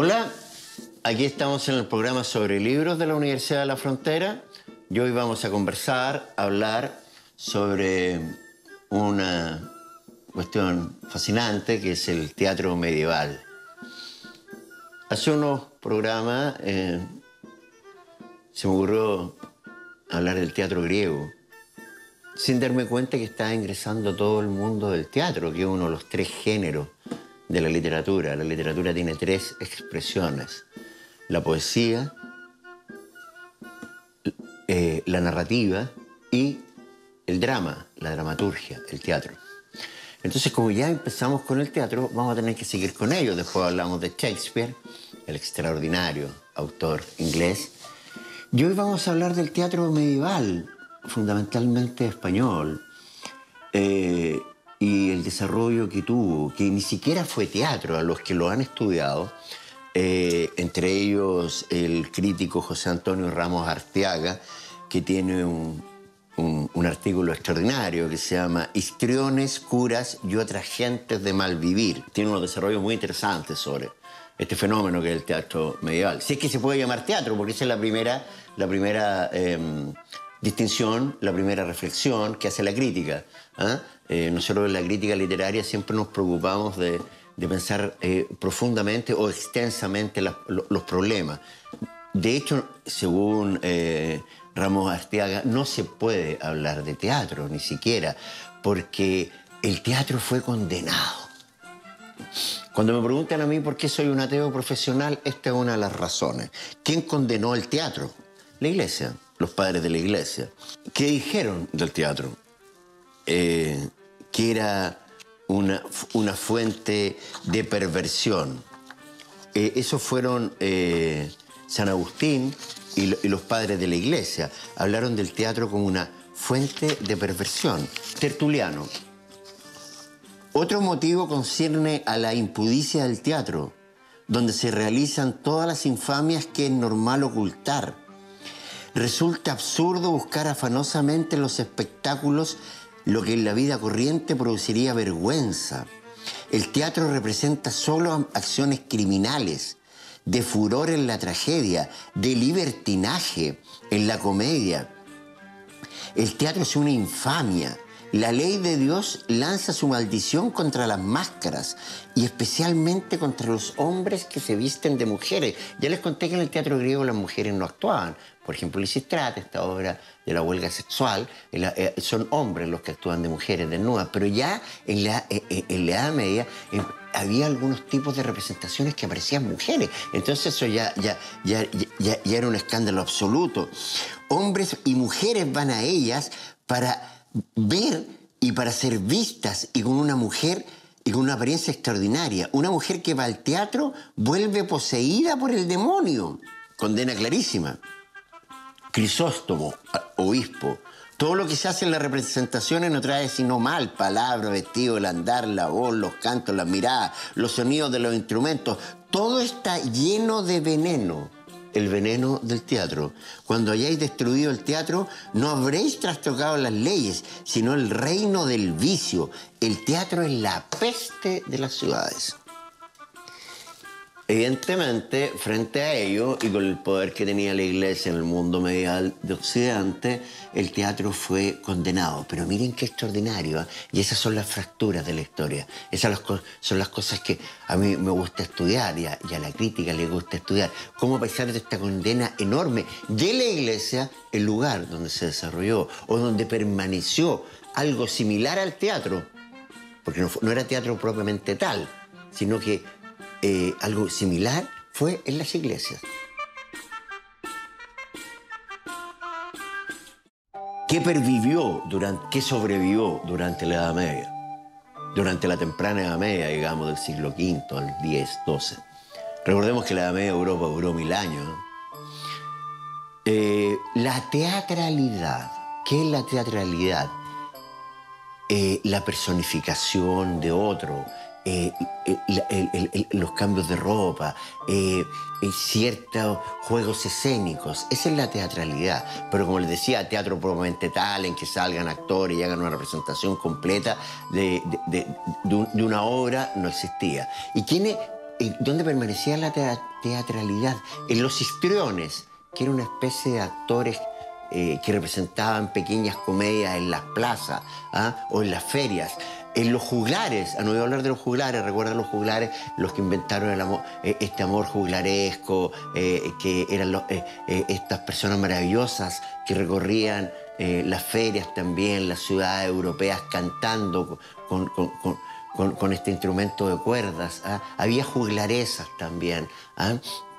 Hola, aquí estamos en el programa sobre libros de la Universidad de la Frontera y hoy vamos a hablar sobre una cuestión fascinante que es el teatro medieval. Hace unos programas se me ocurrió hablar del teatro griego, sin darme cuenta que estaba ingresando todo el mundo del teatro, que es uno de los tres géneros de la literatura. La literatura tiene tres expresiones: la poesía, la narrativa y el drama, la dramaturgia, el teatro. Entonces, como ya empezamos con el teatro, vamos a tener que seguir con ello. Después hablamos de Shakespeare, el extraordinario autor inglés. Y hoy vamos a hablar del teatro medieval, fundamentalmente español, y el desarrollo que tuvo, que ni siquiera fue teatro. A los que lo han estudiado, entre ellos el crítico José Antonio Ramos Arteaga, que tiene un artículo extraordinario que se llama Histriones, curas y otras gentes de malvivir. Tiene unos desarrollos muy interesantes sobre este fenómeno que es el teatro medieval. Si es que se puede llamar teatro, porque esa es la primera distinción, la primera reflexión que hace la crítica. Nosotros en la crítica literaria siempre nos preocupamos de pensar profundamente o extensamente los problemas. De hecho, según Ramos Arteaga, no se puede hablar de teatro, ni siquiera, porque el teatro fue condenado. Cuando me preguntan a mí por qué soy un ateo profesional, esta es una de las razones. ¿Quién condenó el teatro? La Iglesia, los padres de la Iglesia. ¿Qué dijeron del teatro? Que era una fuente de perversión. Esos fueron San Agustín y los padres de la Iglesia. Hablaron del teatro como una fuente de perversión. Tertuliano. Otro motivo concierne a la impudicia del teatro, donde se realizan todas las infamias que es normal ocultar. Resulta absurdo buscar afanosamente en los espectáculos lo que en la vida corriente produciría vergüenza. El teatro representa solo acciones criminales, de furor en la tragedia, de libertinaje en la comedia. El teatro es una infamia. La ley de Dios lanza su maldición contra las máscaras y especialmente contra los hombres que se visten de mujeres. Ya les conté que en el teatro griego las mujeres no actuaban. Por ejemplo, Lisístrata, esta obra de la huelga sexual, son hombres los que actúan de mujeres desnudas. Pero ya en la Edad Media había algunos tipos de representaciones que aparecían mujeres. Entonces eso ya era un escándalo absoluto. Hombres y mujeres van a ellas para ver y para ser vistas, y con una mujer y con una apariencia extraordinaria. Una mujer que va al teatro vuelve poseída por el demonio. Condena clarísima. Crisóstomo, obispo. Todo lo que se hace en las representaciones no trae sino mal: palabra, vestido, el andar, la voz, los cantos, las miradas, los sonidos de los instrumentos. Todo está lleno de veneno. El veneno del teatro. Cuando hayáis destruido el teatro, no habréis trastocado las leyes, sino el reino del vicio. El teatro es la peste de las ciudades. Evidentemente, frente a ello, y con el poder que tenía la Iglesia en el mundo medieval de Occidente, el teatro fue condenado. Pero miren qué extraordinario, ¿eh? Y esas son las fracturas de la historia. Esas son las cosas que a mí me gusta estudiar y a la crítica le gusta estudiar. Cómo, a pesar de esta condena enorme de la Iglesia, el lugar donde se desarrolló o donde permaneció algo similar al teatro, porque no era teatro propiamente tal, sino que algo similar fue en las iglesias. ¿Qué sobrevivió durante la Edad Media? Durante la temprana Edad Media, digamos, del siglo V al X, XII. Recordemos que la Edad Media Europa duró 1000 años, ¿no? La teatralidad. ¿Qué es la teatralidad? La personificación de otro, los cambios de ropa, ciertos juegos escénicos. Esa es la teatralidad. Pero como les decía, teatro propiamente tal, en que salgan actores y hagan una representación completa de una obra, no existía. ¿Y quiénes ¿Dónde permanecía la teatralidad? En los histriones, que era una especie de actores que representaban pequeñas comedias en las plazas, ¿ah? O en las ferias. En los juglares, no voy a hablar de los juglares, recuerdan los juglares, los que inventaron el amor, este amor juglaresco, que eran estas personas maravillosas que recorrían las ferias también, las ciudades europeas cantando con este instrumento de cuerdas, ¿ah? Había juglaresas también, ¿ah?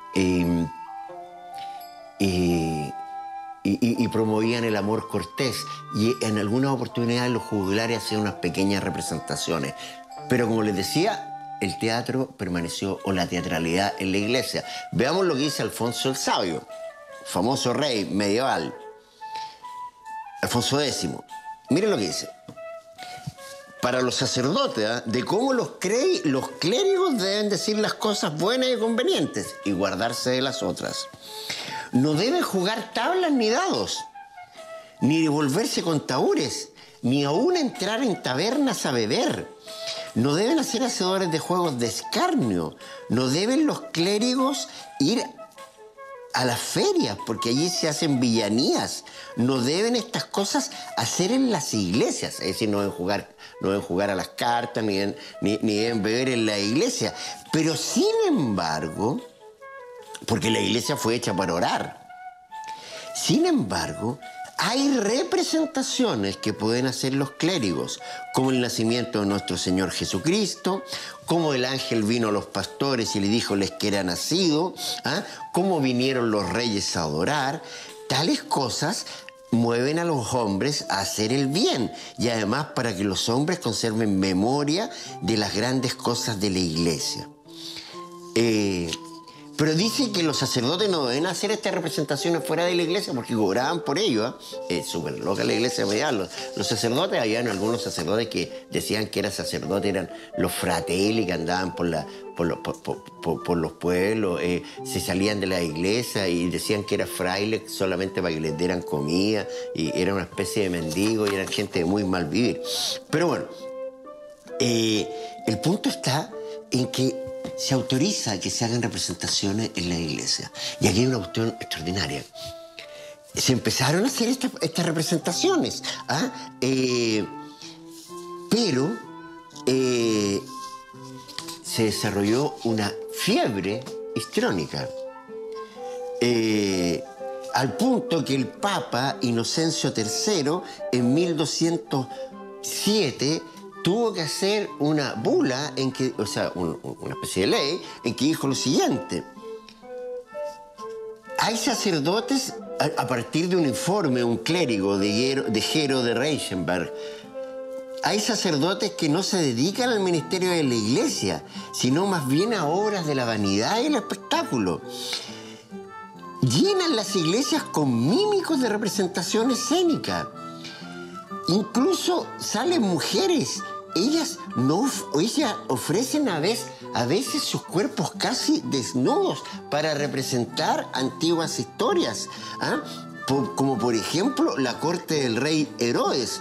Y promovían el amor cortés. Y en algunas oportunidades los juglares hacían unas pequeñas representaciones. Pero como les decía, el teatro permaneció, o la teatralidad, en la iglesia. Veamos lo que dice Alfonso el Sabio, famoso rey medieval. Alfonso X. Miren lo que dice. Para los sacerdotes, ¿eh? De cómo los clérigos deben decir las cosas buenas y convenientes y guardarse de las otras. No deben jugar tablas ni dados, ni revolverse con tahúres, ni aún entrar en tabernas a beber. No deben hacer hacedores de juegos de escarnio. No deben los clérigos ir a las ferias, porque allí se hacen villanías. No deben estas cosas hacer en las iglesias. Es decir, no deben jugar a las cartas, ni deben beber en la iglesia. Pero sin embargo, porque la iglesia fue hecha para orar. Sin embargo, hay representaciones que pueden hacer los clérigos, como el nacimiento de nuestro Señor Jesucristo, como el ángel vino a los pastores y le dijoles que era nacido, ¿ah? Cómo vinieron los reyes a adorar. Tales cosas mueven a los hombres a hacer el bien y además para que los hombres conserven memoria de las grandes cosas de la iglesia. Pero dice que los sacerdotes no deben hacer estas representaciones fuera de la iglesia porque cobraban por ello, ¿eh? Es súper loca la iglesia medieval. Los sacerdotes, habían algunos sacerdotes que decían que eran sacerdotes, eran los fratelli que andaban por los pueblos, se salían de la iglesia y decían que eran frailes solamente para que les dieran comida, y era una especie de mendigos y eran gente de muy mal vivir. Pero bueno, el punto está en que se autoriza que se hagan representaciones en la iglesia. Y aquí hay una cuestión extraordinaria. Se empezaron a hacer estas representaciones, ¿ah? Pero se desarrolló una fiebre histriónica. Al punto que el Papa Inocencio III, en 1207, tuvo que hacer una bula, una especie de ley, en que dijo lo siguiente. Hay sacerdotes, a partir de un informe, un clérigo de Gero de Reichenberg, hay sacerdotes que no se dedican al ministerio de la iglesia, sino más bien a obras de la vanidad y el espectáculo. Llenan las iglesias con mímicos de representación escénica. Incluso salen mujeres. Ellas ofrecen a veces sus cuerpos casi desnudos para representar antiguas historias, ¿ah? Como por ejemplo la corte del rey Herodes.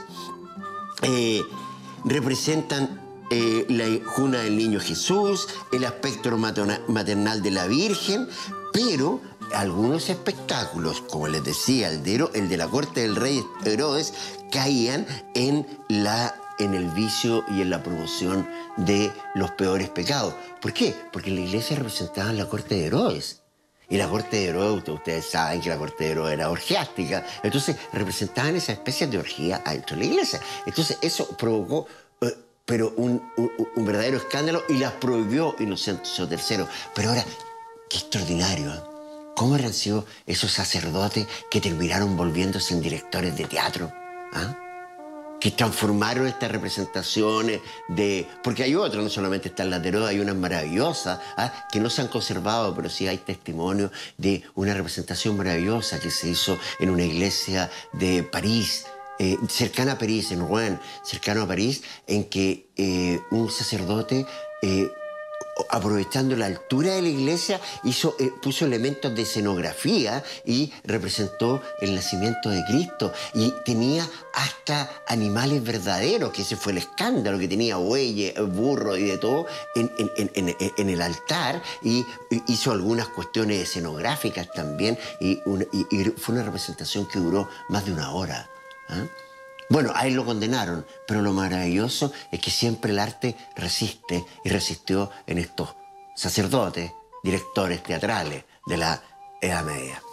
Representan la cuna del niño Jesús, el aspecto maternal de la Virgen, pero algunos espectáculos, como les decía, el de la corte del rey Herodes, caían en el vicio y en la promoción de los peores pecados. ¿Por qué? Porque la iglesia representaba la corte de Herodes. Y la corte de Herodes, ustedes saben que la corte de Herodes era orgiástica. Entonces representaban esas especies de orgía dentro de la iglesia. Entonces eso provocó un verdadero escándalo y las prohibió Inocencio III. Pero ahora, qué extraordinario, ¿eh? ¿Cómo habrán sido esos sacerdotes que terminaron volviéndose en directores de teatro? ¿Ah? Que transformaron estas representaciones porque hay otras, no solamente están las de Herodes, hay unas maravillosas, ¿ah? Que no se han conservado, pero sí hay testimonio de una representación maravillosa que se hizo en una iglesia de París, cercana a París, en Rouen, cercano a París, en que un sacerdote aprovechando la altura de la iglesia, puso elementos de escenografía y representó el nacimiento de Cristo. Y tenía hasta animales verdaderos, que ese fue el escándalo, que tenía bueyes, burros y de todo en el altar. Y hizo algunas cuestiones escenográficas también. Y fue una representación que duró más de 1 hora. ¿Ah? Bueno, a él lo condenaron, pero lo maravilloso es que siempre el arte resiste y resistió en estos sacerdotes, directores teatrales de la Edad Media.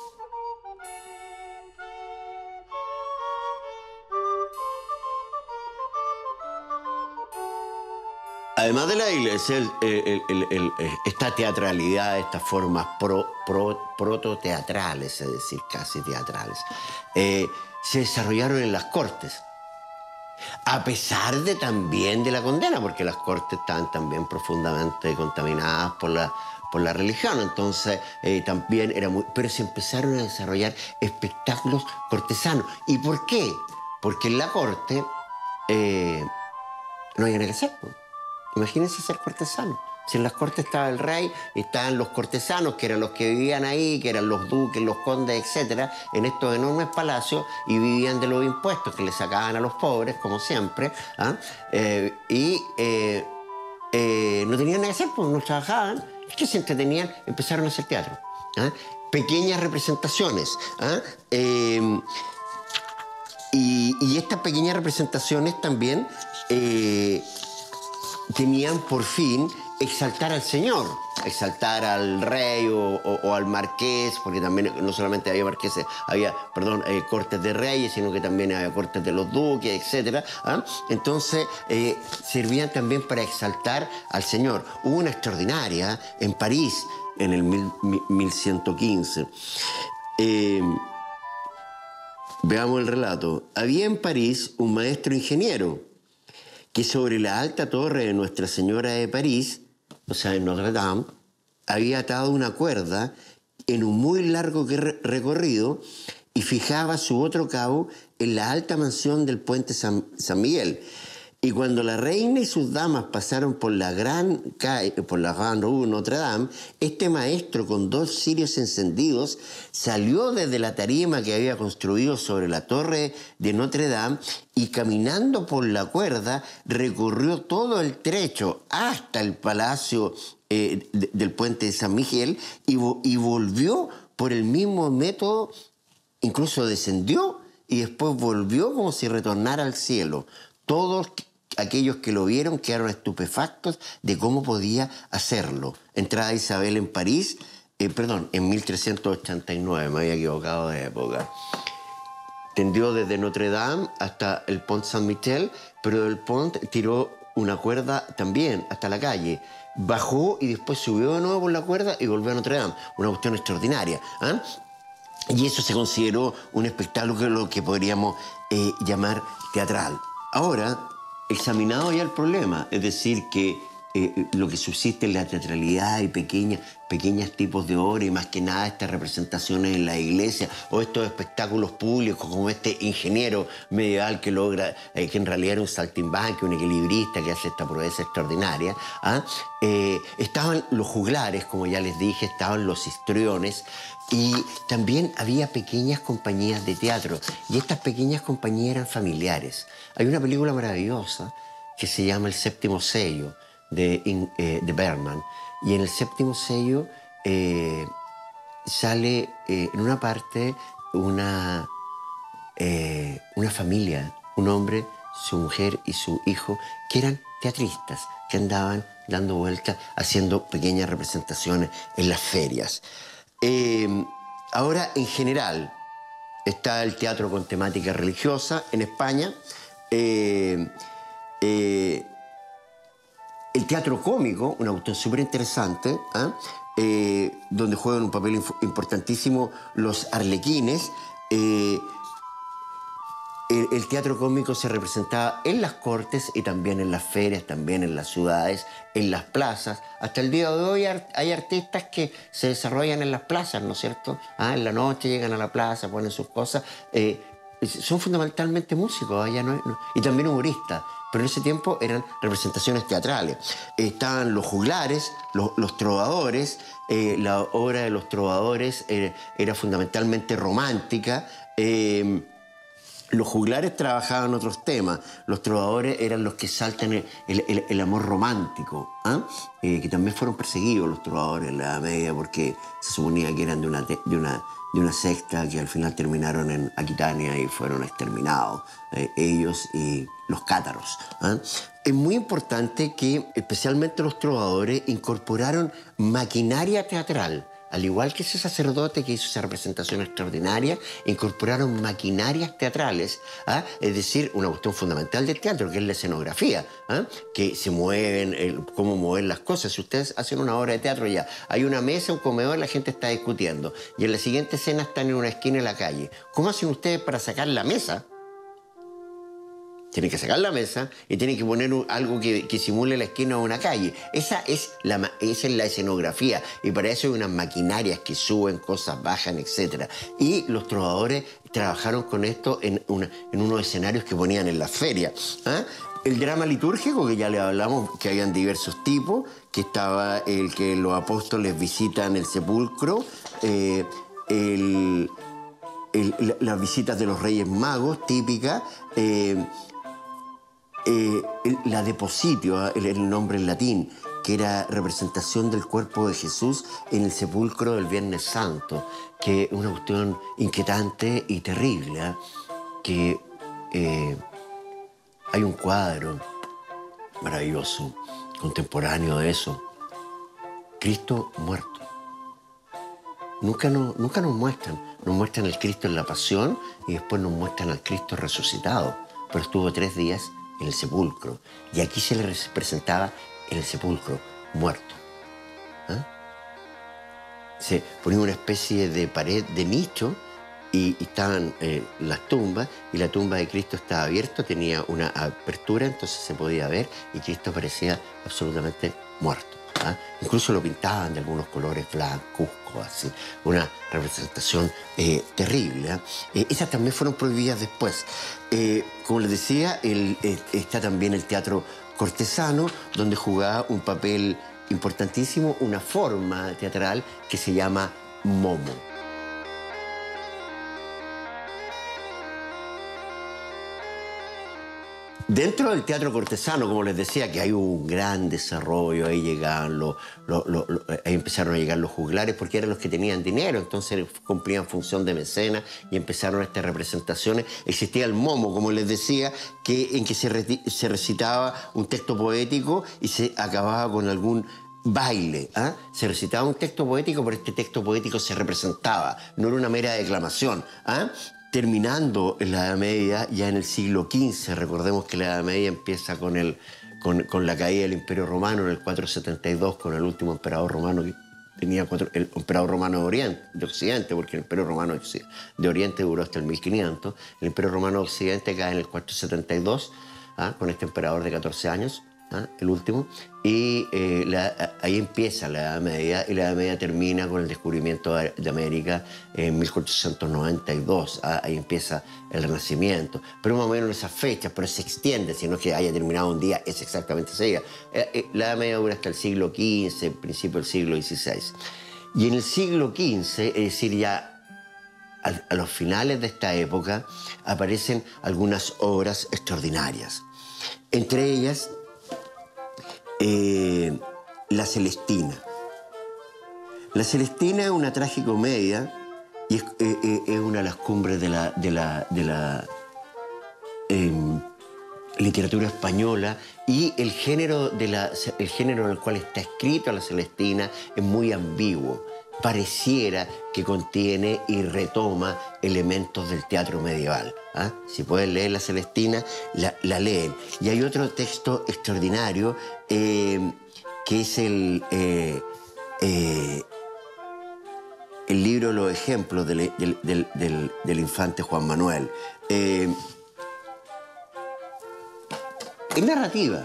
Además de la iglesia, esta teatralidad, estas formas prototeatrales, es decir, casi teatrales, se desarrollaron en las cortes. A pesar también de la condena, porque las cortes estaban también profundamente contaminadas por la religión. Entonces, también era muy... Pero se empezaron a desarrollar espectáculos cortesanos. ¿Y por qué? Porque en la corte no había nada que hacer. Imagínense ser cortesano. Si en las cortes estaba el rey, estaban los cortesanos, que eran los que vivían ahí, que eran los duques, los condes, etc., en estos enormes palacios, y vivían de los impuestos que le sacaban a los pobres, como siempre, ¿ah? No tenían nada que hacer, pues no trabajaban. Es que se entretenían, empezaron a hacer teatro. ¿Ah? Pequeñas representaciones. ¿Ah? Y estas pequeñas representaciones también tenían por fin exaltar al señor, exaltar al rey o al marqués, porque también no solamente había marqueses, había, cortes de reyes, sino que también había cortes de los duques, etc. ¿Ah? Entonces, servían también para exaltar al señor. Hubo una extraordinaria en París, en el 1115. Veamos el relato. Había en París un maestro ingeniero que sobre la alta torre de Nuestra Señora de París, o sea, en Notre Dame, había atado una cuerda en un muy largo recorrido y fijaba su otro cabo en la alta mansión del puente San Miguel. Y cuando la reina y sus damas pasaron por la Gran Rue Notre Dame, este maestro con 2 cirios encendidos salió desde la tarima que había construido sobre la torre de Notre Dame y caminando por la cuerda recorrió todo el trecho hasta el palacio del puente de San Miguel y volvió por el mismo método, incluso descendió y después volvió como si retornara al cielo. Todos aquellos que lo vieron quedaron estupefactos de cómo podía hacerlo. Entrada Isabel en París, en 1389, me había equivocado de época. Tendió desde Notre Dame hasta el Pont Saint-Michel, pero del Pont tiró una cuerda también hasta la calle. Bajó y después subió de nuevo por la cuerda y volvió a Notre Dame. Una cuestión extraordinaria. ¿Ah? Y eso se consideró un espectáculo que podríamos llamar teatral. Ahora, examinado ya el problema, es decir, que lo que subsiste en la teatralidad y pequeños tipos de obras y más que nada estas representaciones en la iglesia o estos espectáculos públicos como este ingeniero medieval que logra, que en realidad era un saltimbanqui, un equilibrista que hace esta proeza extraordinaria. ¿Ah? Estaban los juglares, como ya les dije, estaban los histriones y también había pequeñas compañías de teatro y estas pequeñas compañías eran familiares. Hay una película maravillosa que se llama El Séptimo Sello, de Bergman. Y en El Séptimo Sello sale en una parte una familia, un hombre, su mujer y su hijo, que eran teatristas, que andaban dando vueltas, haciendo pequeñas representaciones en las ferias. Ahora, en general, está el teatro con temática religiosa en España. El teatro cómico, una cuestión súper interesante, donde juegan un papel importantísimo los arlequines. El teatro cómico se representaba en las cortes y también en las ferias, también en las ciudades, en las plazas. Hasta el día de hoy hay artistas que se desarrollan en las plazas, ¿no es cierto? En la noche llegan a la plaza, ponen sus cosas. son fundamentalmente músicos, allá y también humoristas, pero en ese tiempo eran representaciones teatrales. Estaban los juglares, los trovadores, la obra de los trovadores era fundamentalmente romántica. Los juglares trabajaban otros temas, los trovadores eran los que saltan el amor romántico, ¿ah? Que también fueron perseguidos los trovadores en la Edad Media porque se suponía que eran de una secta que al final terminaron en Aquitania y fueron exterminados, ellos y los cátaros, ¿ah? Es muy importante que especialmente los trovadores incorporaron maquinaria teatral. Al igual que ese sacerdote que hizo esa representación extraordinaria, incorporaron maquinarias teatrales, ¿ah? Es decir, una cuestión fundamental del teatro, que es la escenografía, ¿ah? Que se mueven, cómo mover las cosas. Si ustedes hacen una obra de teatro ya, hay una mesa, un comedor, la gente está discutiendo, y en la siguiente escena están en una esquina de la calle. ¿Cómo hacen ustedes para sacar la mesa? Tienen que sacar la mesa y tienen que poner algo que simule la esquina de una calle. Esa es la escenografía. Y para eso hay unas maquinarias que suben, cosas, bajan, etc. Y los trovadores trabajaron con esto en unos escenarios que ponían en la feria, ¿ah? El drama litúrgico, que ya le hablamos, que habían diversos tipos, que estaba el que los apóstoles visitan el sepulcro, las visitas de los Reyes Magos, típicas, la depositio, el nombre en latín, que era representación del cuerpo de Jesús en el sepulcro del Viernes Santo, que es una cuestión inquietante y terrible, ¿eh? Que hay un cuadro maravilloso, contemporáneo de eso, Cristo muerto. Nunca nos muestran el Cristo en la pasión y después nos muestran al Cristo resucitado, pero estuvo 3 días en el sepulcro, y aquí se le presentaba en el sepulcro muerto, ¿eh? Se ponía una especie de pared de nicho y estaban las tumbas, y la tumba de Cristo estaba abierta, tenía una apertura, entonces se podía ver, y Cristo parecía absolutamente muerto, ¿eh? Incluso lo pintaban de algunos colores blancuzcos, así, una representación terrible, ¿eh? Esas también fueron prohibidas después. Como les decía, está también el teatro cortesano, donde jugaba un papel importantísimo una forma teatral que se llama momo. Dentro del teatro cortesano, como les decía, que hay un gran desarrollo, ahí llegaban ahí empezaron a llegar los juglares porque eran los que tenían dinero, entonces cumplían función de mecenas y empezaron estas representaciones. Existía el momo, como les decía, en que se recitaba un texto poético y se acababa con algún baile, ¿eh? Se recitaba un texto poético, pero este texto poético se representaba, no era una mera declamación, ¿eh? Terminando en la Edad Media, ya en el siglo XV, recordemos que la Edad Media empieza con la caída del Imperio Romano en el 472, con el último emperador romano que tenía el emperador romano de Occidente, porque el Imperio Romano de Oriente duró hasta el 1500, el Imperio Romano de Occidente cae en el 472, ¿ah? Con este emperador de 14 años, ¿ah? El último, y ahí empieza la Edad Media, y la Edad Media termina con el descubrimiento de América en 1492, ¿ah? Ahí empieza el Renacimiento, pero más o menos en esas fechas, pero se extiende, si no es que haya terminado un día, es exactamente ese día. La Edad Media dura hasta el siglo XV, principio del siglo XVI. Y en el siglo XV, es decir, ya a los finales de esta época, aparecen algunas obras extraordinarias. Entre ellas, La Celestina. La Celestina es una tragicomedia y es una de las cumbres de la literatura española, y el género en el cual está escrito La Celestina es muy ambiguo. Pareciera que contiene y retoma elementos del teatro medieval, ¿ah? Si pueden leer La Celestina, la leen. Y hay otro texto extraordinario que es el libro Los Ejemplos del infante Juan Manuel. Es narrativa,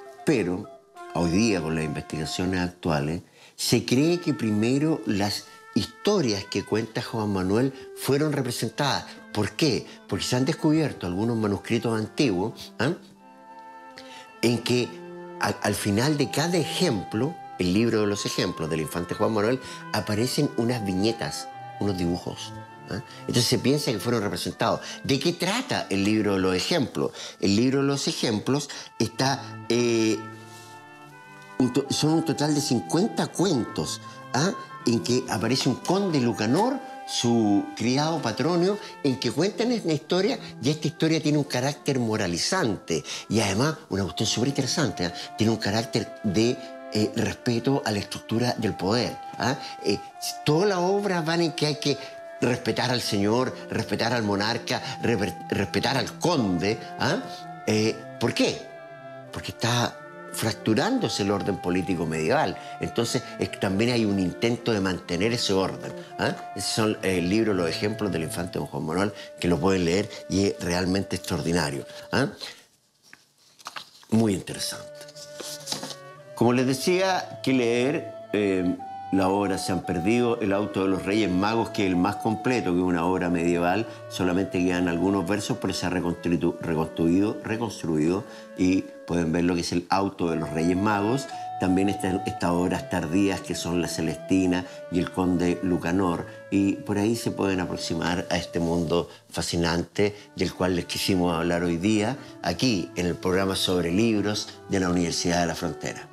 pero hoy día, con las investigaciones actuales, se cree que primero historias que cuenta Juan Manuel fueron representadas. ¿Por qué? Porque se han descubierto algunos manuscritos antiguos, ¿ah?, en que al final de cada ejemplo, el libro de los ejemplos del infante Juan Manuel, aparecen unas viñetas, unos dibujos, ¿ah? Entonces se piensa que fueron representados. ¿De qué trata el libro de los ejemplos? El libro de los ejemplos está, son un total de 50 cuentos, ¿ah?, en que aparece un conde Lucanor, su criado Patronio, en que cuentan esta historia, y esta historia tiene un carácter moralizante y además una cuestión súper interesante, ¿eh? Tiene un carácter de respeto a la estructura del poder, ¿eh? Toda la obra van en que hay que respetar al señor, respetar al monarca, respetar al conde, ¿eh? ¿Por qué? Porque está fracturándose el orden político medieval. Entonces también hay un intento de mantener ese orden, ¿eh? Esos son el libro, los ejemplos del infante don Juan Manuel, que lo pueden leer y es realmente extraordinario, ¿eh? Muy interesante. Como les decía, que leer la obra Se han perdido, El auto de los Reyes Magos, que es el más completo, que es una obra medieval, solamente quedan algunos versos, pero se ha reconstruido y pueden ver lo que es El auto de los Reyes Magos. También están estas obras tardías que son La Celestina y El conde Lucanor, y por ahí se pueden aproximar a este mundo fascinante del cual les quisimos hablar hoy día, aquí en el programa sobre libros de la Universidad de la Frontera.